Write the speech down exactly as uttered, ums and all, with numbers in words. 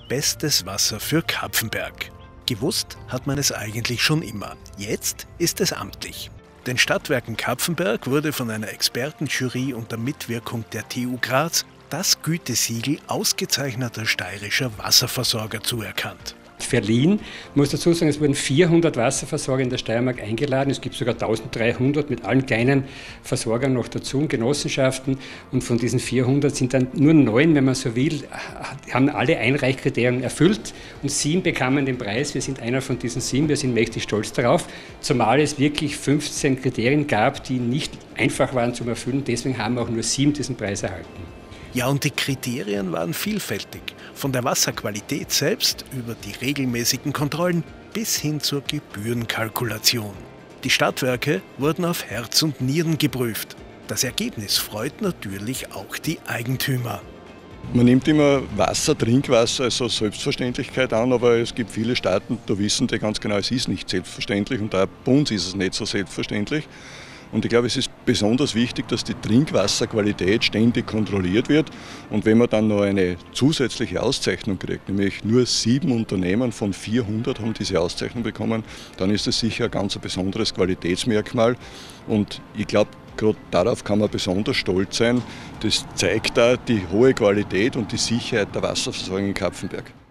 bestes Wasser für Kapfenberg. Gewusst hat man es eigentlich schon immer. Jetzt ist es amtlich. Den Stadtwerken Kapfenberg wurde von einer Expertenjury unter Mitwirkung der T U Graz das Gütesiegel ausgezeichneter steirischer Wasserversorger zuerkannt. Verliehen. Ich muss dazu sagen, es wurden vierhundert Wasserversorger in der Steiermark eingeladen. Es gibt sogar eintausenddreihundert mit allen kleinen Versorgern noch dazu und Genossenschaften. Und von diesen vierhundert sind dann nur neun, wenn man so will, haben alle Einreichkriterien erfüllt. Und sieben bekamen den Preis. Wir sind einer von diesen sieben. Wir sind mächtig stolz darauf. Zumal es wirklich fünfzehn Kriterien gab, die nicht einfach waren zu erfüllen. Deswegen haben auch nur sieben diesen Preis erhalten. Ja, und die Kriterien waren vielfältig. Von der Wasserqualität selbst über die regelmäßigen Kontrollen bis hin zur Gebührenkalkulation. Die Stadtwerke wurden auf Herz und Nieren geprüft. Das Ergebnis freut natürlich auch die Eigentümer. Man nimmt immer Wasser, Trinkwasser als so Selbstverständlichkeit an, aber es gibt viele Staaten, da wissen die ganz genau, es ist nicht selbstverständlich und auch bei uns ist es nicht so selbstverständlich. Und ich glaube, es ist besonders wichtig, dass die Trinkwasserqualität ständig kontrolliert wird. Und wenn man dann noch eine zusätzliche Auszeichnung kriegt, nämlich nur sieben Unternehmen von vierhundert haben diese Auszeichnung bekommen, dann ist es sicher ein ganz besonderes Qualitätsmerkmal. Und ich glaube, gerade darauf kann man besonders stolz sein. Das zeigt da die hohe Qualität und die Sicherheit der Wasserversorgung in Kapfenberg.